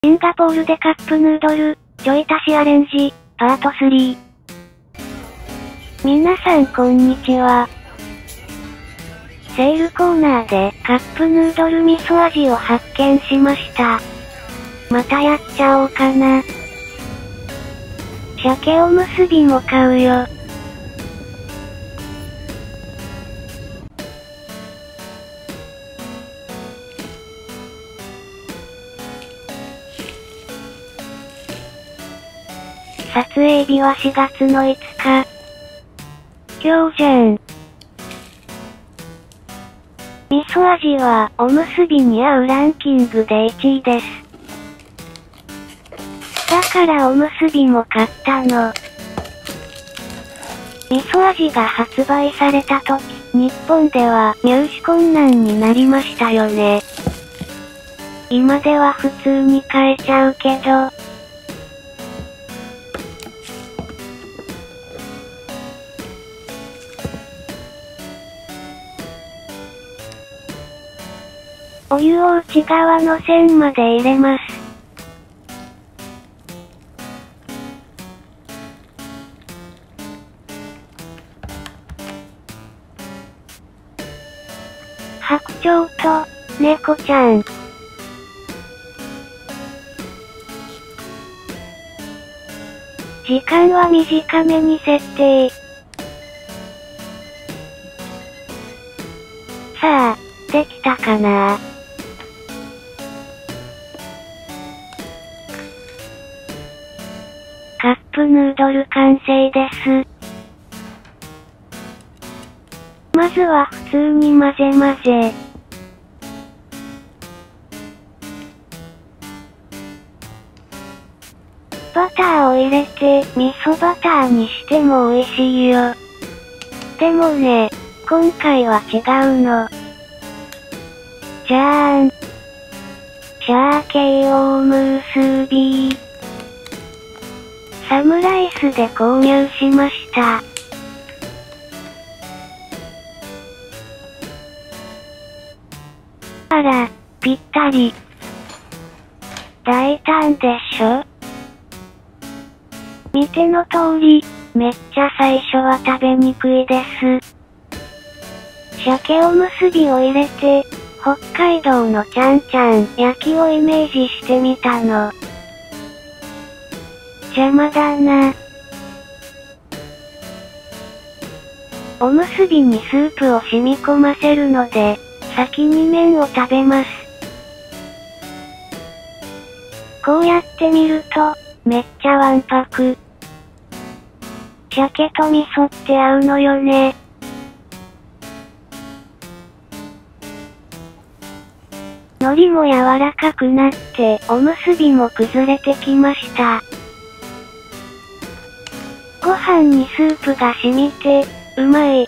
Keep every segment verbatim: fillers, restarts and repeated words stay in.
シンガポールでカップヌードル、ちょい足しアレンジ、パートスリー。皆さんこんにちは。セールコーナーでカップヌードル味噌味を発見しました。またやっちゃおうかな。鮭おむすびも買うよ。撮影日はしがつのいつか。今日じゃん。味噌味はおむすびに合うランキングでいちいです。だからおむすびも買ったの。味噌味が発売されたとき、日本では入手困難になりましたよね。今では普通に買えちゃうけど。お湯を内側の線まで入れます。白鳥と猫ちゃん。時間は短めに設定。さあ、できたかな？カップヌードル完成です。まずは普通に混ぜ混ぜ。バターを入れて味噌バターにしても美味しいよ。でもね、今回は違うの。じゃーん。鮭おむすび。サムライスで購入しました。あら、ぴったり。大胆でしょ？見ての通り、めっちゃ最初は食べにくいです。鮭おむすびを入れて、北海道のちゃんちゃん焼きをイメージしてみたの。邪魔だな。おむすびにスープを染み込ませるので、先に麺を食べます。こうやって見ると、めっちゃわんぱく。鮭と味噌って合うのよね。海苔も柔らかくなって、おむすびも崩れてきました。ご飯にスープが染みて、うまい。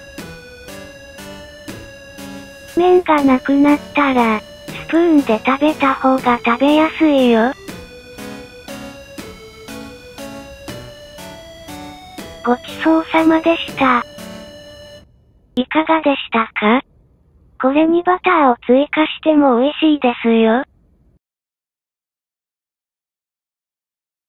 麺がなくなったら、スプーンで食べた方が食べやすいよ。ごちそうさまでした。いかがでしたか？これにバターを追加しても美味しいですよ。